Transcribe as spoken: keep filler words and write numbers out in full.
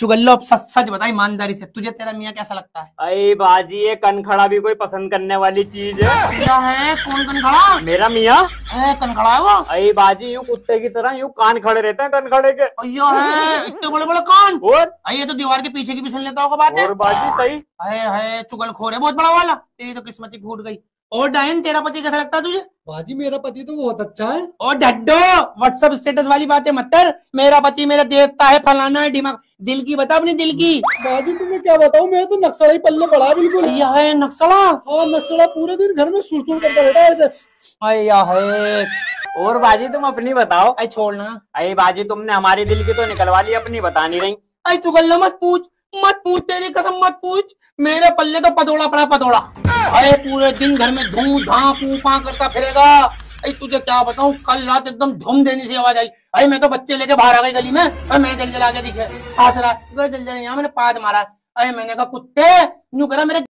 चुगल्लो अब सच सच बता ईमानदारी से, तुझे तेरा मियाँ कैसा लगता है? अरे बाजी ये कनखड़ा भी कोई पसंद करने वाली चीज है? क्या है? कौन कनखड़ा? मेरा मियाँ है कनखड़ा है वो? अरे बाजी यूं कुत्ते की तरह यूं कान खड़े रहते हैं कनखड़े के। अयो है इतने बड़े बड़े कान। और अरे ये तो दीवार के पीछे की भी सुन लेता होगा बात है। और बाजी सही है है चुगलखोर है बहुत बड़ा वाला, तेरी तो किस्मत ही फूट गई। और डायन तेरा पति कैसा लगता है तुझे? बाजी मेरा पति तो बहुत अच्छा है। और ढड्डो व्हाट्सएप स्टेटस वाली बातें मत कर, मेरा पति मेरा देवता है फलाना है दिमाग, दिल की बता अपनी दिल की। बाजी तुम्हें क्या बताऊं, मैं तो नक्सला ही पल्ले पड़ा है बिल्कुल। अय्या है नक्सला। हाँ नक्सला पूरे दिन घर में सुरसुर करता रहता है ऐसे। अय्या है। और बाजी तुम अपनी बताओ। अरे छोड़ना। अरे बाजी तुमने हमारी दिल की तो निकलवा ली, अपनी बता नहीं रही। अरे चुगल्ला मत पूछ मत पूछ, तेरी कसम मत पूछ, मेरे पल्ले तो पतोड़ा पड़ा पतोड़ा। अरे पूरे दिन घर में धूम धाम पूपा करता फिरेगा। अरे तुझे क्या बताऊं, कल रात एकदम धूम देने से आवाज आई। अरे मैं तो बच्चे लेके बाहर आ गई गली में, अरे मैंने जल जला के दिखे हंस रहा, जल जल यहाँ मैंने पाद मारा। अरे मैंने कहा कुत्ते यूं करा मेरे